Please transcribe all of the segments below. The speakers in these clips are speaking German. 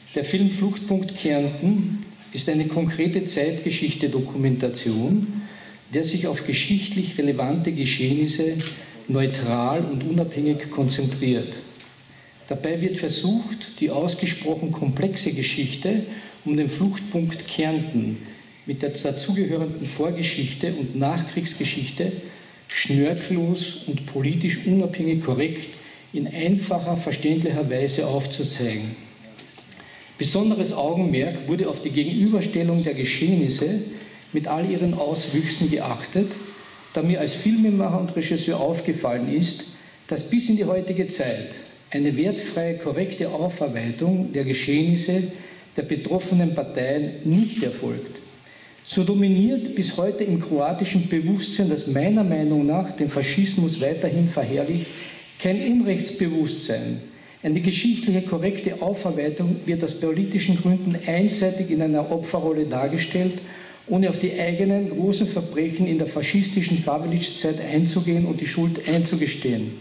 Der Film Fluchtpunkt Kärnten ist eine konkrete Zeitgeschichte-Dokumentation, der sich auf geschichtlich relevante Geschehnisse neutral und unabhängig konzentriert. Dabei wird versucht, die ausgesprochen komplexe Geschichte um den Fluchtpunkt Kärnten mit der dazugehörenden Vorgeschichte und Nachkriegsgeschichte schnörkellos und politisch unabhängig korrekt in einfacher, verständlicher Weise aufzuzeigen. Besonderes Augenmerk wurde auf die Gegenüberstellung der Geschehnisse mit all ihren Auswüchsen geachtet, da mir als Filmemacher und Regisseur aufgefallen ist, dass bis in die heutige Zeit eine wertfreie, korrekte Aufarbeitung der Geschehnisse der betroffenen Parteien nicht erfolgt. So dominiert bis heute im kroatischen Bewusstsein, das meiner Meinung nach den Faschismus weiterhin verherrlicht, kein Unrechtsbewusstsein. Eine geschichtliche, korrekte Aufarbeitung wird aus politischen Gründen einseitig in einer Opferrolle dargestellt, ohne auf die eigenen großen Verbrechen in der faschistischen Pavelic-Zeit einzugehen und die Schuld einzugestehen.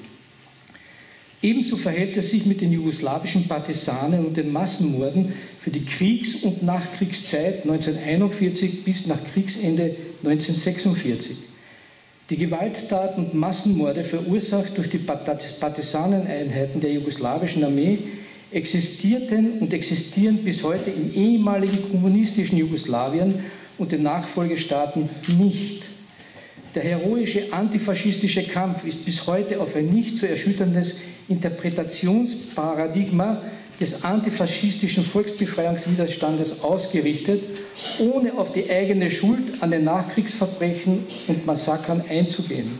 Ebenso verhält es sich mit den jugoslawischen Partisanen und den Massenmorden für die Kriegs- und Nachkriegszeit 1941 bis nach Kriegsende 1946. Die Gewalttaten und Massenmorde, verursacht durch die Partisaneneinheiten der jugoslawischen Armee, existierten und existieren bis heute im ehemaligen kommunistischen Jugoslawien und den Nachfolgestaaten nicht. Der heroische antifaschistische Kampf ist bis heute auf ein nicht zu erschütterndes Interpretationsparadigma des antifaschistischen Volksbefreiungswiderstandes ausgerichtet, ohne auf die eigene Schuld an den Nachkriegsverbrechen und Massakern einzugehen.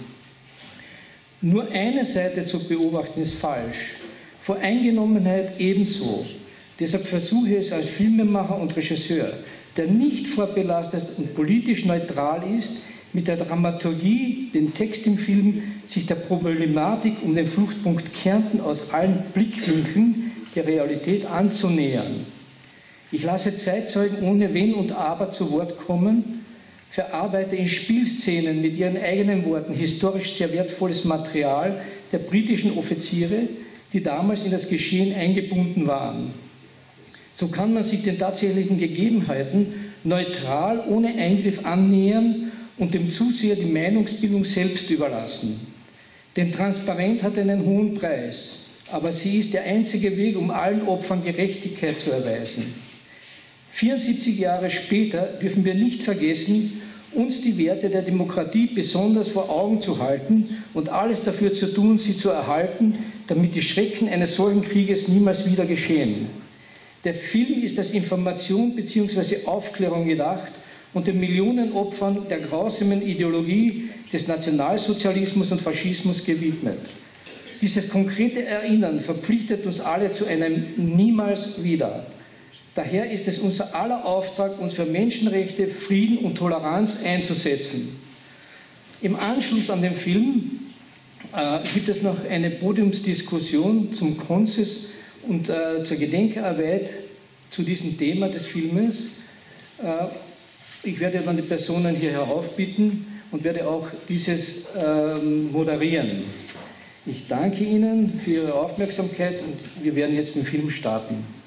Nur eine Seite zu beobachten ist falsch, Voreingenommenheit ebenso. Deshalb versuche ich es als Filmemacher und Regisseur, der nicht vorbelastet und politisch neutral ist, mit der Dramaturgie, den Text im Film, sich der Problematik um den Fluchtpunkt Kärnten aus allen Blickwinkeln der Realität anzunähern. Ich lasse Zeitzeugen ohne Wenn und Aber zu Wort kommen, verarbeite in Spielszenen mit ihren eigenen Worten historisch sehr wertvolles Material der britischen Offiziere, die damals in das Geschehen eingebunden waren. So kann man sich den tatsächlichen Gegebenheiten neutral, ohne Eingriff annähern und dem Zuseher die Meinungsbildung selbst überlassen. Denn Transparenz hat einen hohen Preis, aber sie ist der einzige Weg, um allen Opfern Gerechtigkeit zu erweisen. 74 Jahre später dürfen wir nicht vergessen, uns die Werte der Demokratie besonders vor Augen zu halten und alles dafür zu tun, sie zu erhalten, damit die Schrecken eines solchen Krieges niemals wieder geschehen. Der Film ist als Information bzw. Aufklärung gedacht und den Millionen Opfern der grausamen Ideologie des Nationalsozialismus und Faschismus gewidmet. Dieses konkrete Erinnern verpflichtet uns alle zu einem Niemals wieder. Daher ist es unser aller Auftrag, uns für Menschenrechte, Frieden und Toleranz einzusetzen. Im Anschluss an den Film gibt es noch eine Podiumsdiskussion zum Konsens und zur Gedenkarbeit zu diesem Thema des Filmes. Ich werde dann die Personen hier heraufbitten und werde auch dieses moderieren. Ich danke Ihnen für Ihre Aufmerksamkeit und wir werden jetzt den Film starten.